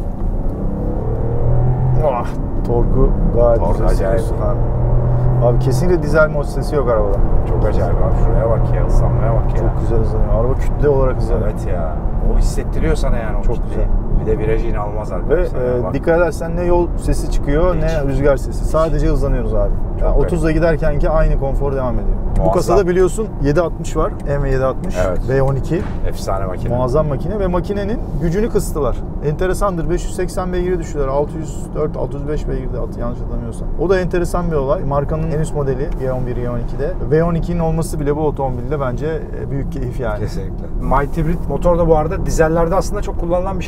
Ah, torku gayet Tork güzel acayip. hissediyorsun abi. Abi kesinlikle dizel mod sesi yok arabada. Çok acayip abi. Şuraya bak ya. Islanmaya bak ya. Çok güzel hızlanıyor. Araba kütle olarak hızlanıyor. Evet ya. O hissettiriyor sana yani o Çok kitleyi. güzel. Bir de virajı inanılmaz Ve arkadaşlar. e, Yani bak. dikkat edersen ne yol sesi çıkıyor Hiç. ne rüzgar sesi. Sadece hızlanıyoruz abi. Çok Yani garip. otuzla giderkenki aynı konfor devam ediyor. Bu Muazzam. kasada biliyorsun yedi altmış var. M yedi altmış. Evet. V on iki. Efsane makine. Muazzam makine ve makinenin gücünü kıstılar. Enteresandır. beş yüz seksen beygire düştüler. altı yüz dört altı yüz beş beygirde yanlış hatırlamıyorsam. O da enteresan bir olay. Markanın en üst modeli G on bir G on iki'de. V on iki'nin olması bile bu otomobilde bence büyük keyif yani. Kesinlikle. Mild hibrit motor da bu arada dizellerde aslında çok kullanılan bir şey değildi.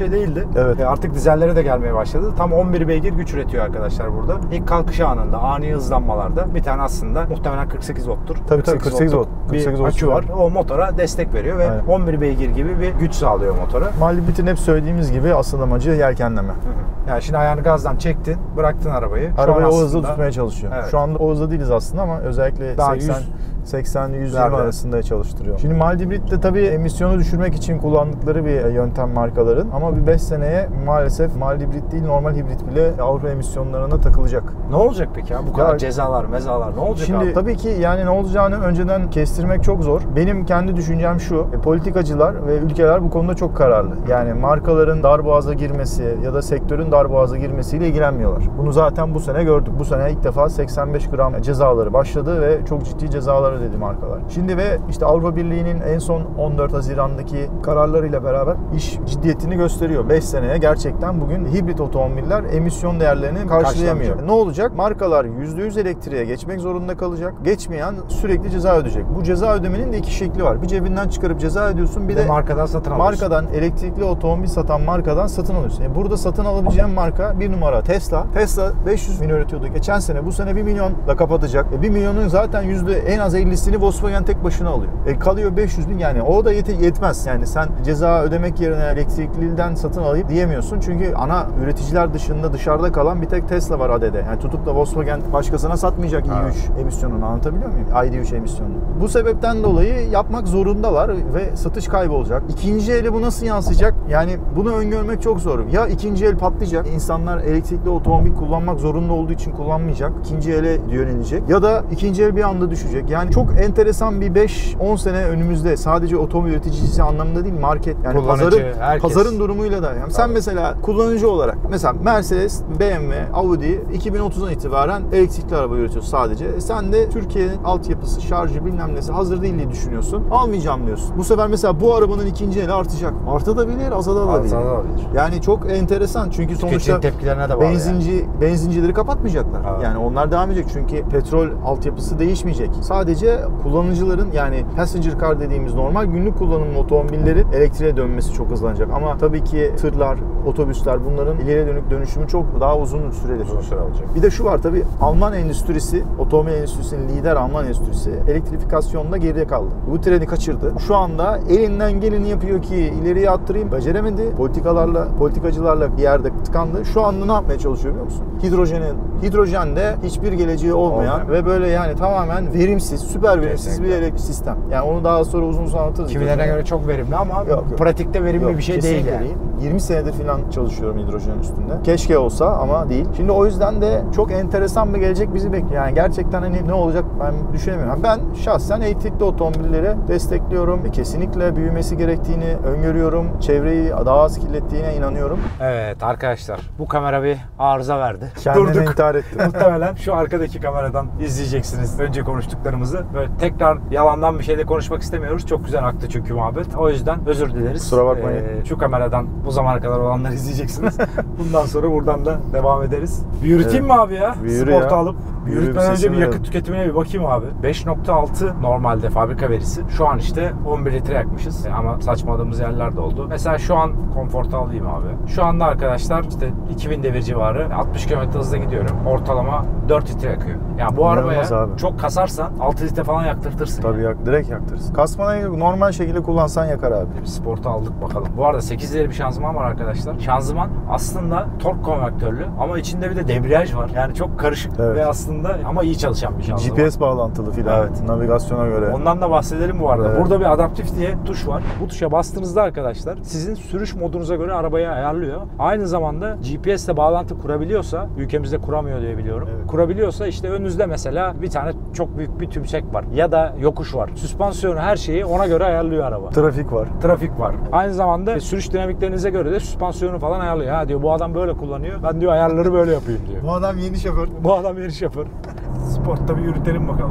geldi. Evet. E, artık dizellere de gelmeye başladı. Tam on bir beygir güç üretiyor arkadaşlar burada. İlk kalkış anında, ani hızlanmalarda bir tane aslında muhtemelen kırk sekiz volttur. Tabii tabii kırk sekiz volt. Bir kırk sekiz volt akü var. O motora destek veriyor ve Aynen. on bir beygir gibi bir güç sağlıyor motora. Maldibrit'in hep söylediğimiz gibi asıl amacı yelkenleme. Hı hı. Yani şimdi ayağını gazdan çektin, bıraktın arabayı. Şu Arabayı an o hızda aslında- tutmaya çalışıyor. Evet. Şu anda o hızda değiliz aslında ama özellikle Daha seksen yüz seksen yüz yirmi Nerede? arasında çalıştırıyor. Şimdi Maldibrit de tabii emisyonu düşürmek için kullandıkları bir yöntem markaların ama bir beş seneye maalesef Maldibrit değil normal hibrit bile Avrupa emisyonlarına takılacak. Ne olacak peki ya? Bu kadar Ya- cezalar, mezalar ne olacak Şimdi abi? tabii ki yani ne olacağını önceden kestirmek çok zor. Benim kendi düşüncem şu. e, Politikacılar ve ülkeler bu konuda çok kararlı. Yani markaların darboğaza girmesi ya da sektörün darboğaza girmesiyle ilgilenmiyorlar. Bunu zaten bu sene gördük. Bu sene ilk defa seksen beş gram cezaları başladı ve çok ciddi cezalar ödedi markalar. Şimdi ve işte Avrupa Birliği'nin en son on dört Haziran'daki kararlarıyla beraber iş ciddiyetini gösteriyor. beş seneye gerçekten bugün hibrit otomobiller emisyon değerlerini karşılayamıyor. Karşılamayacak. Ne olacak? Markalar yüzde yüz elektriğe geçmek zorunda kalacak. Geçmeyen sürekli ceza ödeyecek. Bu ceza ödemenin de iki şekli var. Bir cebinden çıkarıp ceza ödüyorsun. Bir Bir de de markadan satın alıyorsun. markadan, elektrikli otomobil satan markadan satın alıyorsun. Yani burada satın alabileceğin marka bir numara Tesla. Tesla beş yüz bin üretiyordu geçen sene. Bu sene bir milyonla kapatacak. E bir milyonun zaten yüzde en az ellisini Volkswagen tek başına alıyor. E kalıyor beş yüz bin, yani o da yet- yetmez. Yani sen ceza ödemek yerine elektrikliden satın alayım diyemiyorsun. Çünkü ana üreticiler dışında dışarıda kalan bir tek Tesla var adede. Yani tutup da Volkswagen başkasına satmayacak i üç emisyonunu, anlatabiliyor muyum? i d üç emisyonunu. Bu sebepten dolayı yapmak zorundalar ve satış kaybı olacak. İkinci ele bu nasıl yansıyacak? Yani bunu öngörmek çok zor. Ya ikinci el patlayacak. İnsanlar elektrikli otomobil kullanmak zorunda olduğu için kullanmayacak. İkinci ele yönelecek. Ya da ikinci el bir anda düşecek. Yani çok enteresan bir beş on sene önümüzde, sadece otomobil üreticisi anlamında değil, market yani Kullanıcı, pazarın herkes. pazarın durumuyla da. Yani sen Tabii. mesela kullanıcı olarak mesela Mercedes, B M W, Audi iki bin otuzdan itibaren elektrikli araba üretiyor sadece. E sen de Türkiye'nin altyapısı, şarjı bilmem nesi hazır değil diye düşünüyorsun. Almayacağım diyorsun. Bu sefer mesela bu arabanın ikinci eli artacak. Artabilir, azalabilir. Azalabilir. Yani çok enteresan çünkü sonuçta Tüketici tepkilerine de bağlı benzinci benzincileri kapatmayacaklar. Evet. Yani onlar devam edecek çünkü petrol altyapısı değişmeyecek. Sadece kullanıcıların, yani passenger car dediğimiz normal günlük kullanım otomobillerin elektriğe dönmesi çok hızlanacak. Ama tabii ki tırlar, otobüsler, bunların ileriye dönük dönüşümü çok daha uzun süreli. Uzun süre olacak. Bir de şu var tabii, Alman endüstrisi, otomobil endüstrisinin lider Alman endüstrisi elektrifikasyonda geride kaldı. Bu treni kaçırdı. Şu anda elinden geleni yapıyor ki ileriye attırayım. Beceremedi. Politikalarla, politikacılarla bir yerde tıkandı. Şu anda ne yapmaya çalışıyor biliyor musun? Hidrojenin, hidrojende hiçbir geleceği olmayan Olmayan. ve böyle yani tamamen verimsiz, süper verimsiz Kesinlikle. bir elektrik sistem. Yani onu daha sonra uzun uzun anlatırız. Kimilerine göre çok verimli ama Yok, yok. pratikte verimli Yok, bir şey değil kesinlikle yani. değil. yirmi senedir falan çalışıyorum hidrojen üstünde. Keşke olsa ama değil. Şimdi o yüzden de çok enteresan bir gelecek bizi bekliyor. Yani gerçekten hani ne olacak ben düşünemiyorum. Ben şahsen elektrikli otomobilleri destekliyorum. Kesinlikle büyümesi gerektiğini öngörüyorum. Çevreyi daha az kirlettiğine inanıyorum. Evet arkadaşlar, bu kamera bir arıza verdi. Kendini intihar etti. Muhtemelen şu arkadaki kameradan izleyeceksiniz önce konuştuklarımızı. Böyle tekrar yalandan bir şeyle konuşmak istemiyoruz. Çok güzel aktı çünkü muhabbet. O yüzden özür dileriz. Kusura bakmayın. Ee, şu kameradan bu zamana kadar olanları izleyeceksiniz. Bundan sonra buradan da devam ederiz. Bir yürüteyim Evet. mi abi ya? Bir yürü Sportu ya. alıp. Bir yürü, Yürütmeden bir önce sesini bir yakıt verelim. tüketimine bir bakayım abi. beş nokta altı normalde fabrika verisi. Şu an işte on bir litre yakmışız. Ama saçmaladığımız yerler de oldu. Mesela şu an konforta alayım abi. Şu anda arkadaşlar işte iki bin devir civarı altmış kilometre hızla gidiyorum. Ortalama dört litre yakıyor. Yani bu İnanılmaz arabaya abi. çok kasarsan altı litre falan yaktırtırsın. Tabii yani. yak, direkt yaktırırsın. Kasmana gerek yok. Normal şekilde kullansan yakar abi. Bir sporta aldık bakalım. Bu arada sekiz ileri bir şanzıman var arkadaşlar. Şanzıman aslında tork konvektörlü ama içinde bir de debriyaj var. Yani çok karışık Evet. ve aslında ama iyi çalışan bir şanzıman. G P S bağlantılı filan. Evet. Navigasyona göre. Ondan da bahsedelim bu arada. Evet. Burada bir adaptif diye tuş var. Bu tuşa bastığınızda arkadaşlar sizin sürüş modunuza göre arabayı ayarlıyor. Aynı zamanda G P S ile bağlantı kurabiliyorsa, ülkemizde kuramıyor diye biliyorum. Evet. Kurabiliyorsa işte önünüzde mesela bir tane çok büyük bir tümsek var ya da yokuş var. Süspansiyonu, her şeyi ona göre ayarlıyor araba. Trafik var. Trafik var. Aynı zamanda sürüş dinamiklerinize göre de süspansiyonu falan ayarlıyor. Ha diyor, bu adam böyle kullanıyor. Ben diyor ayarları böyle yapayım diyor. Bu adam yeni şoför. Bu adam yarış yapar. Sportta bir yürütelim bakalım.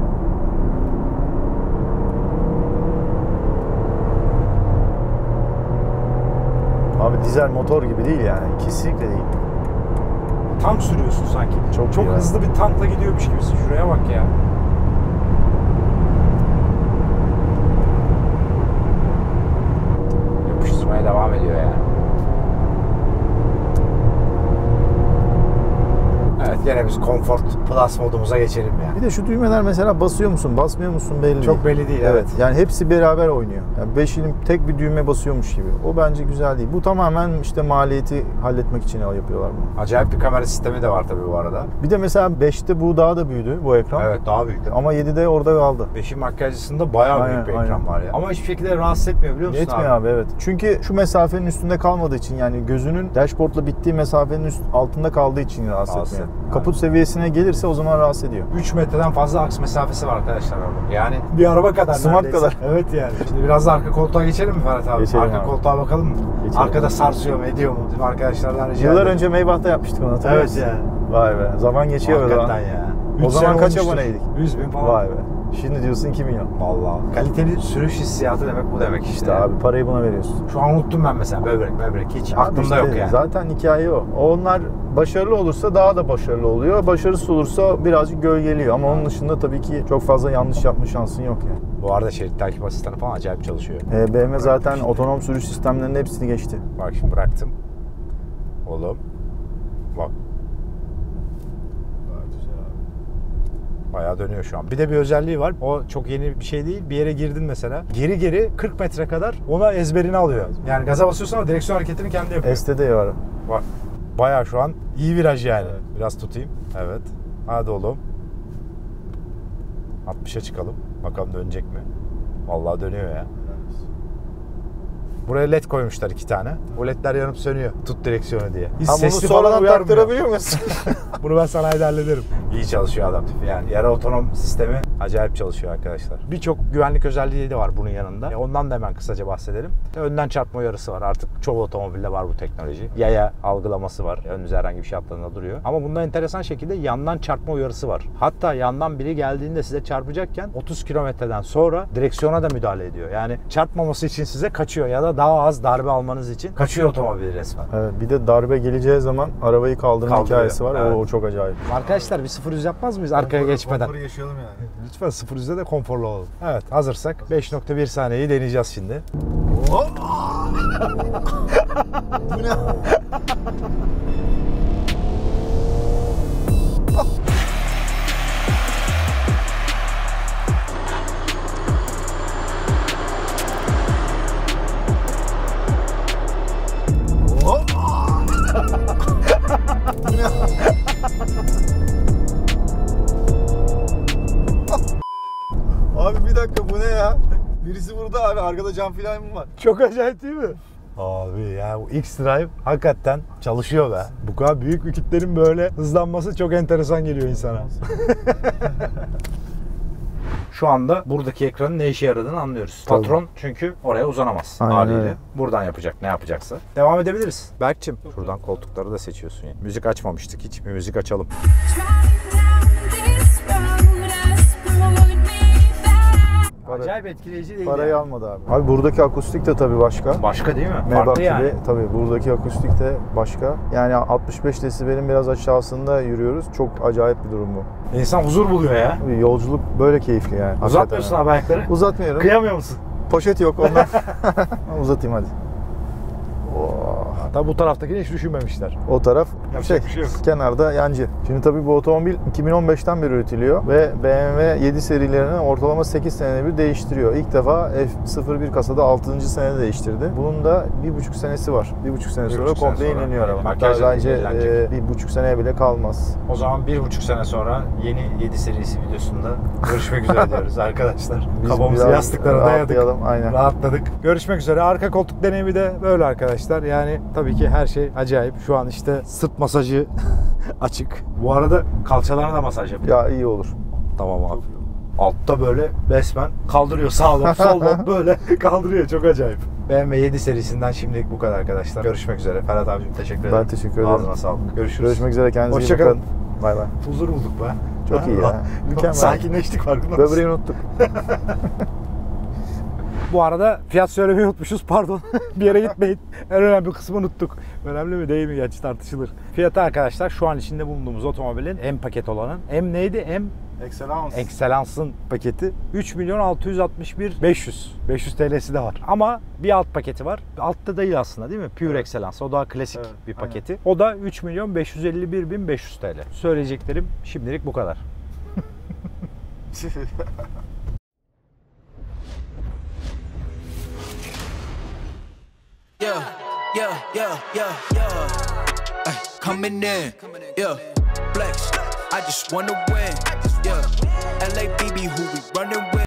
Abi dizel motor gibi değil yani. Kesinlikle değil. Tank sürüyorsun sanki. Çok Çok iyi ya. hızlı bir tankla gidiyormuş gibisin. Şuraya bak ya. Yapıştırmaya devam ediyor yani. biz Comfort Plus modumuza geçelim ya. Bir de şu düğmeler mesela basıyor musun, basmıyor musun belli Çok değil. belli değil, evet. Yani hepsi beraber oynuyor. Yani beş ilim tek bir düğme basıyormuş gibi. O bence güzel değil. Bu tamamen işte maliyeti halletmek için yapıyorlar bunu. Acayip bir kamera sistemi de var tabii bu arada. Bir de mesela beşte bu daha da büyüdü bu ekran. Evet, daha büyük. Ama yedide orada kaldı. beşin makyajcısında bayağı Aynen, büyük bir aynen. ekran var ya. Ama hiçbir şekilde rahatsız etmiyor biliyor musun Yetmiyor abi? abi evet. Çünkü şu mesafenin üstünde kalmadığı için, yani gözünün dashboardla bittiği mesafenin üst, altında kaldığı için rahatsız, Rahatsız etmiyor. etmiyor. Kaput seviyesine gelirse o zaman rahatsız ediyor. üç metreden fazla aks mesafesi var arkadaşlar orada. Yani bir araba kadar Smart neredeyse. kadar. Evet yani. Şimdi biraz da arka koltuğa geçelim mi Ferhat abi? Geçelim arka abi. koltuğa bakalım mı? Geçelim. Arkada sarsıyor mu, ediyor mu? Bizim arkadaşlardan rica Yıllar ederim. önce Maybach'ta yapmıştık onu, hatırlıyor Evet musun? ya. Vay be. Zaman geçiyor be. Hakikaten zaman. ya. O Üç zaman sene kaç olmuştur. aboneydik? yüz bin falan. Vay be. Şimdi diyorsun iki milyon. Vallahi. Kaliteli sürüş hissiyatı demek bu demek işte. İşte abi parayı buna veriyorsun. Şu an unuttum ben mesela böbrek böbrek hiç Abi aklımda işte yok yani. Zaten hikaye o. Onlar başarılı olursa daha da başarılı oluyor. Başarısız olursa birazcık gölgeliyor. Ama onun dışında tabii ki çok fazla yanlış yapma şansın yok yani. Bu arada şerit takip asistanı falan acayip çalışıyor. Ee, B M W zaten otonom sürüş sistemlerinin hepsini geçti. Bak şimdi bıraktım. Oğlum. Bak. Bayağı dönüyor şu an. Bir de bir özelliği var. O çok yeni bir şey değil. Bir yere girdin mesela. Geri geri kırk metre kadar ona ezberini alıyor. Yani gaza basıyorsun ama direksiyon hareketini kendi yapıyor. S'te de var. Bak. Bayağı şu an iyi viraj yani. Biraz tutayım. Evet. Hadi oğlum. altmışa çıkalım. Bakalım dönecek mi? Vallahi dönüyor ya. Buraya led koymuşlar iki tane. O ledler yanıp sönüyor. Tut direksiyonu diye. Hiç Ha, bunu sesli sonradan falan uyarmıyor. taktırabiliyor musun? Bunu ben sanayide hallederim. İyi çalışıyor adam tipi yani. Yarı otonom sistemi acayip çalışıyor arkadaşlar. Birçok güvenlik özelliği de var bunun yanında. E ondan da hemen kısaca bahsedelim. E önden çarpma uyarısı var. Artık çoğu otomobilde var bu teknoloji. Yaya algılaması var. Önünüze herhangi bir şey attığında duruyor. Ama bunda enteresan şekilde yandan çarpma uyarısı var. Hatta yandan biri geldiğinde size çarpacakken otuz kilometreden sonra direksiyona da müdahale ediyor. Yani çarpmaması için size kaçıyor ya da daha az darbe almanız için kaçıyor otomobil resmen. Evet, bir de darbe geleceği zaman arabayı kaldırma Kaldırıyor. hikayesi var. Evet. O, o çok acayip. Arkadaşlar bir sıfır yüz yapmaz mıyız arkaya geçmeden? Konforu yaşayalım yani. Lütfen sıfır yüzde de konforlu olalım. Evet, hazırsak beş nokta bir saniyeyi deneyeceğiz şimdi. Bu ne? Abi bir dakika, bu ne ya? Birisi burada abi, arkada cam filan mı var? Çok acayip değil mi? Abi ya bu X-Drive hakikaten çalışıyor be. Bu kadar büyük bir kitlenin böyle hızlanması çok enteresan geliyor insana. Şu anda buradaki ekranın ne işe yaradığını anlıyoruz. Tabii. Patron çünkü oraya uzanamaz Aynen haliyle. öyle. Buradan yapacak ne yapacaksa. Devam edebiliriz. Berk'cim şuradan koltukları da seçiyorsun. Yani. Müzik açmamıştık hiç. Bir müzik açalım. Para- Acayip etkileyici değil Parayı yani. almadı abi. Abi buradaki akustik de tabii başka. Başka değil mi? Maybach Farklı yani. gibi tabii buradaki akustik de başka. Yani altmış beş desibelin biraz aşağısında yürüyoruz. Çok acayip bir durum bu. İnsan huzur buluyor ya. Bir yolculuk böyle keyifli yani. Uzatmıyorsun Hakikaten. abi ayakları. Uzatmıyorum. Kıyamıyor musun? Poşet yok ondan. Uzatayım hadi. Tabi bu taraftakini hiç düşünmemişler. O taraf Yapacak şey, bir şey yok. kenarda yancı. Şimdi tabii bu otomobil iki bin on beşten beri üretiliyor ve B M W yedi serilerini ortalama sekiz senede bir değiştiriyor. İlk defa F sıfır bir kasada altıncı senede değiştirdi. Bunun da bir buçuk senesi var. Bir buçuk sene Bir sonra buçuk sene komple sonra. yeniliyor araba. Makyaj Hatta bence yenilenecek. e, bir buçuk seneye bile kalmaz. O zaman bir buçuk sene sonra yeni yedi serisi videosunda görüşmek üzere diyoruz arkadaşlar. Biz Kafamızı biraz yastıklara dayadık. rahatlayalım, aynen. Rahatladık. Görüşmek üzere. Arka koltuk deneyimi de böyle arkadaşlar. Yani tabii ki her şey acayip. Şu an işte sırt masajı açık. Bu arada kalçalarına da masaj yapıyor. Ya iyi olur. Tamam abi. Altta böyle resmen kaldırıyor sağlam soldan böyle kaldırıyor. Çok acayip. B M W yedi serisinden şimdilik bu kadar arkadaşlar. Görüşmek üzere. Ferhat abicim teşekkür ederim. Ben teşekkür ederim. Ağzına sağlık. Görüşürüz. Görüşmek üzere, kendinize iyi Hoşça kalın. bakın. Bay bay. Huzur bulduk be. Çok iyi ya. Mükemmel. Sakinleştik farkında mısın? Böbreği unuttuk. Bu arada fiyat söylemeyi unutmuşuz pardon. Bir yere gitmeyin. En önemli kısmı unuttuk. Önemli mi değil mi gerçi tartışılır. Fiyatı arkadaşlar şu an içinde bulunduğumuz otomobilin M paket olanın. M neydi? M Excellence. Excellence'ın paketi üç milyon altı yüz altmış bir bin beş yüz. beş yüz T L'si de var. Ama bir alt paketi var. Altta değil aslında değil mi? Pure Evet. Excellence. O daha klasik Evet, bir aynen. paketi. O da üç milyon beş yüz elli bir bin beş yüz T L. Söyleyeceklerim şimdilik bu kadar. Yeah, yeah, yeah, yeah, yeah. Ay, coming in, yeah. Flex, I just wanna win, yeah. L A B B, who we running with?